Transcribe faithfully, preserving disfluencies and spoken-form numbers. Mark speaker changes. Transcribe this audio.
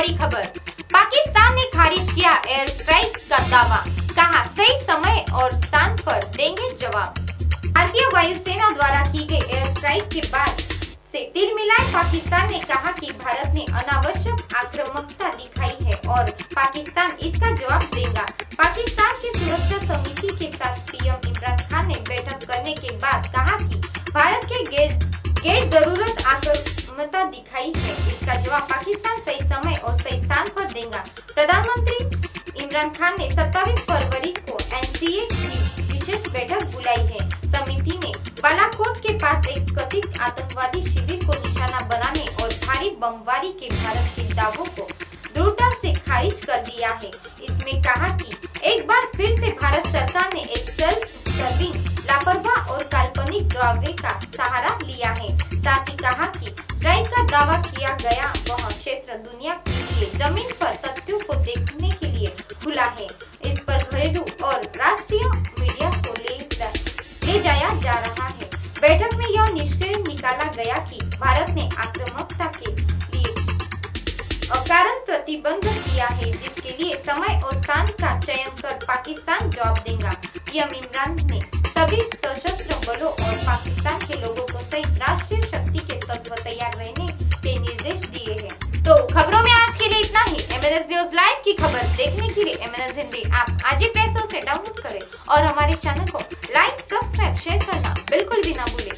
Speaker 1: बड़ी खबर, पाकिस्तान ने खारिज किया एयर स्ट्राइक का दावा, कहा सही समय और स्थान पर देंगे जवाब। भारतीय वायुसेना द्वारा की गई एयर स्ट्राइक के बाद से तिल मिलाए पाकिस्तान ने कहा कि भारत ने अनावश्यक आक्रामकता दिखाई है और पाकिस्तान इसका जवाब देगा। पाकिस्तान की सुरक्षा समिति के साथ पीएम इमरान खान ने बैठक करने के बाद कहा कि भारत के गैर गैर जरूरत आक्रामकता दिखाई है, इसका जवाब पाकिस्तान सही समय और सही स्थान पर देगा। प्रधानमंत्री इमरान खान ने सत्ताईस फरवरी को एनसीए की विशेष बैठक बुलाई है। समिति ने बालाकोट के पास एक कथित आतंकवादी शिविर को निशाना बनाने और भारी बमबारी के भारत के दावों को दृढ़ता से खारिज कर दिया है। इसमें कहा कि एक बार फिर से भारत सरकार ने एक सेल्फ सर्विंग लापरवाह और काल्पनिक दावे का सहारा लिया है। साथ ही कहा कि स्ट्राइक का दावा किया गया वह क्षेत्र दुनिया के लिए जमीन पर तथ्यों को देखने के लिए खुला है। इस पर घरेलू और राष्ट्रीय मीडिया को ले ले जाया जा रहा है। बैठक में यह निष्कर्ष निकाला गया कि भारत ने आक्रामकता के लिए अकारण प्रतिबंध किया है, जिसके लिए समय और स्थान का चयन कर पाकिस्तान जवाब देगा। पीएम इमरान ने सभी सशस्त्र बलों और पाकिस्तान के लोगों को सहित राष्ट्रीय शक्ति के तत्व तैयार रहने के निर्देश दिए हैं। तो खबरों में आज के लिए इतना ही। एमएनएस न्यूज लाइव की खबर देखने के लिए एमएनएस हिंदी ऐप आज ही प्ले स्टोर से डाउनलोड करें और हमारे चैनल को लाइक, सब्सक्राइब, शेयर करना बिल्कुल भी ना भूलें।